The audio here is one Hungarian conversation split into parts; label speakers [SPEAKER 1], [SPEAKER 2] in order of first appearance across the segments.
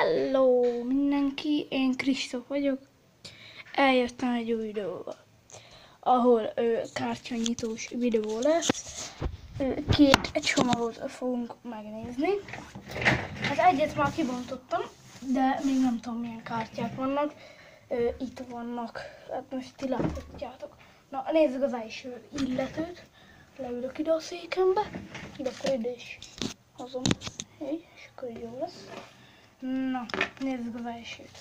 [SPEAKER 1] Hello mindenki, én Kristóf vagyok. Eljöttem egy új videóval, ahol kártyanyitós videó lesz. Két csomagot fogunk megnézni. Hát egyet már kibontottam, de még nem tudom milyen kártyák vannak. Itt vannak, hát most ti láthatjátok. Na nézzük az első illetőt. Leülök ide a székembe, ide akkor ide is hozom. És akkor jó lesz. Na, nézzük az elsőt.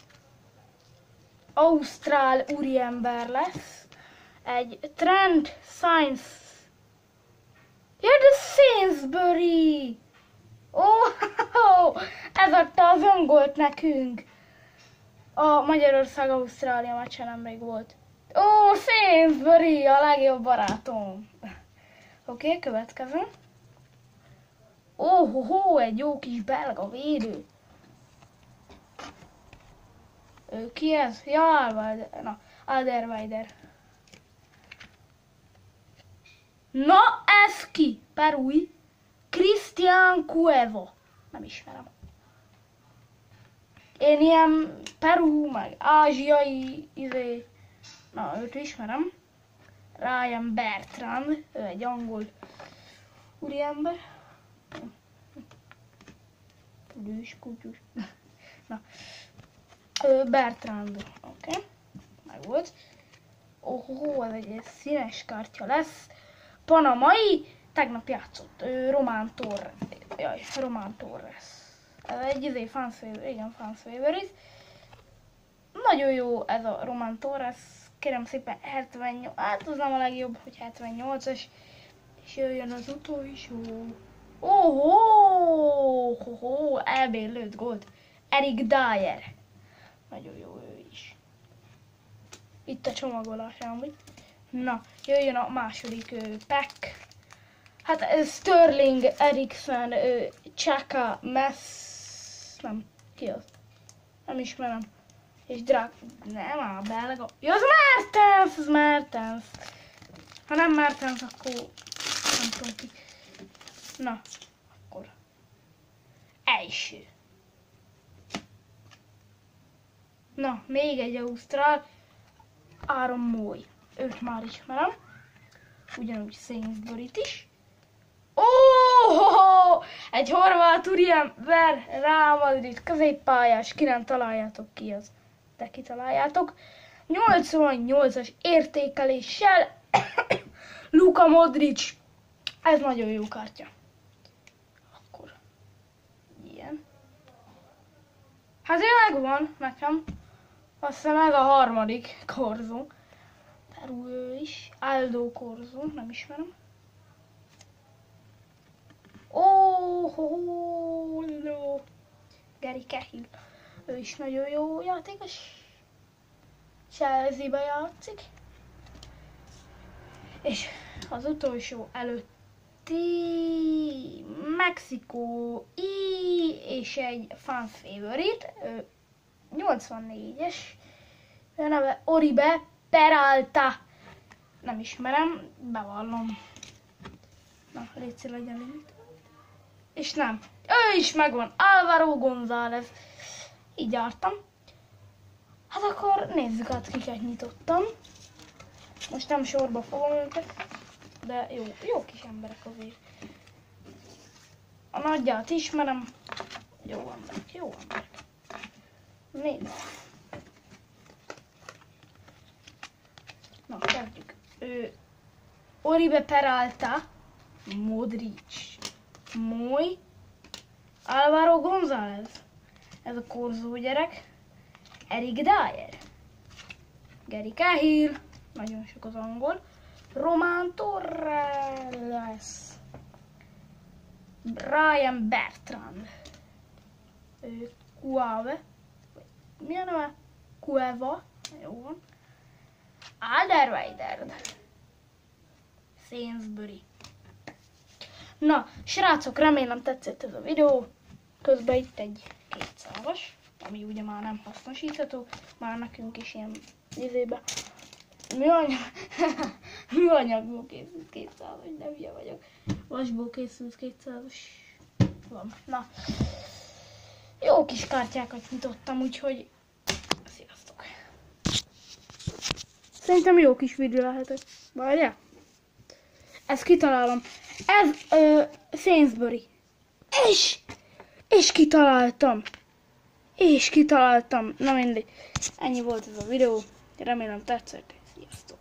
[SPEAKER 1] Ausztrál úriember lesz. Egy Trend Science. Ja, de Sainsbury! Ez adta az öngolt nekünk. A Magyarország-Ausztrália meccsen nemrég volt. Sainsbury, a legjobb barátom. Oké, következő. Egy jó kis belga védő. Ki ez? Ja, Alderweireld. Na, ez ki? Perui. Cristian Cueva. Nem ismerem. Én ilyen Peru, meg ázsiai na, őt ismerem. Ryan Bertrand. Ő egy angol úriember. Lős kutyus. Na. Bertrand. Oké. Meg volt. Ez egy színes kártya lesz. Panamai. Tegnap játszott. Román Torres. Ez egy fans favorite. Nagyon jó ez a Román Torres. Kérem szépen 78. Hát az nem a legjobb, hogy 78-as. És jöjjön az utolsó. EB lőtt gólt. Eric Dyer. Nagyon jó ő is. Itt a csomagolás amúgy. Na, jöjjön a második pack. Hát Sterling, Eriksen, Xhaka, nem, ki az? Nem ismerem. És nem a belga. Ja, az Mertens! Ha nem Mertens, akkor nem tudom ki. Na, akkor. Első. Na, még egy ausztrál. Aaron Mooy. Őt már ismerem. Ugyanúgy Sainsburyt is. Egy horvát úriember, Real Madrid középpályás, ki nem találjátok ki az. De kitaláljátok. 88-as értékeléssel Luka Modric. Ez nagyon jó kártya. Akkor ilyen. Hát ő megvan nekem. Azt hiszem ez a harmadik korzó. Peru ő is. Aldo korzó, nem ismerem. Gary Cahill. Ő is nagyon jó játékos. Chelsea-be játszik. És az utolsó előtti Mexikó és egy fan favorite. 84-es. A neve Oribe Peralta. Nem ismerem, bevallom. Na, légy legyen itt. És nem. Ő is megvan. Álvaro González. Így jártam. Hát akkor nézzük át, kiket nyitottam. Most nem sorba fogom őket. De jó kis emberek azért. A nagyját ismerem. Jó emberek. Nézd. Na, kezdjük. Oribe Peralta. Modric. Mooy. Álvaro González. Ez a korzó gyerek. Eric Dyer. Gary Cahill. Nagyon sok az angol. Román Torres. Ryan Bertrand. Cueva. Mi a neve? Cueva. Jó van. Alderweireld. Sainsbury. Na, srácok, remélem tetszett ez a videó. Közben itt egy 200-as, ami ugye már nem hasznosítható. Már nekünk is ilyen műanyagból készült 200-as, de hülye vagyok. Vasból készült 200-as van. Na, Jó kis kártyákat nyitottam, úgyhogy sziasztok. Szerintem jó kis videó lehetett. Várjál? Ezt kitalálom. Ez Sainsbury. És kitaláltam. Na mindegy. Ennyi volt ez a videó. Remélem tetszett. Sziasztok.